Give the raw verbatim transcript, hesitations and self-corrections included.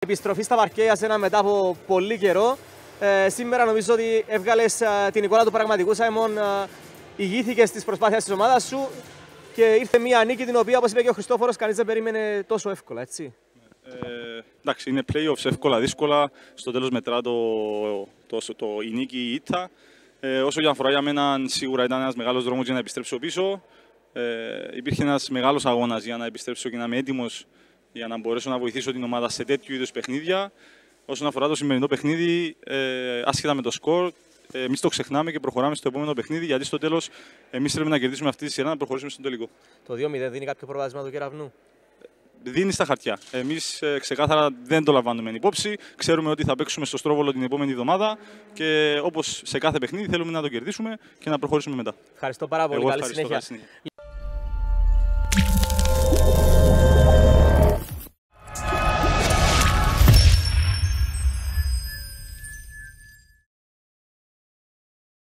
Επιστροφή στα παρκέ για σένα μετά από πολύ καιρό. Ε, σήμερα νομίζω ότι έβγαλες ε, την εικόνα του πραγματικού Σάιμον, ε, ηγήθηκες της προσπάθειας της ομάδας σου και ήρθε μια νίκη την οποία, όπως είπε και ο Χριστόφορος, κανείς δεν περίμενε τόσο εύκολα, έτσι. Ε, εντάξει, είναι playoffs εύκολα, δύσκολα. Στο τέλος μετρά το, το, το, το, η νίκη ή η ήττα. Ε, όσο για αφορά για μένα, σίγουρα ήταν ένας μεγάλος δρόμος για να επιστρέψω πίσω. Ε, υπήρχε ένας μεγάλος αγώνας για να επιστρέψω και να είμαι έτοιμος για να μπορέσω να βοηθήσω την ομάδα σε τέτοιου είδους παιχνίδια. Όσον αφορά το σημερινό παιχνίδι, ε, άσχετα με το σκορ, εμείς το ξεχνάμε και προχωράμε στο επόμενο παιχνίδι, γιατί στο τέλος εμείς θέλουμε να κερδίσουμε αυτή τη σειρά να προχωρήσουμε στον τελικό. Το δύο μηδέν δίνει κάποιο προβάδισμα του Κεραυνού? Δίνει στα χαρτιά. Εμείς ε, ξεκάθαρα δεν το λαμβάνουμε υπόψη. Ξέρουμε ότι θα παίξουμε στο Στρόβολο την επόμενη εβδομάδα και όπως σε κάθε παιχνίδι θέλουμε να το κερδίσουμε και να προχωρήσουμε μετά. Ευχαριστώ πάρα πολύ. Εγώ Καλή ευχαριστώ, συνέχεια. καλή συνέχεια.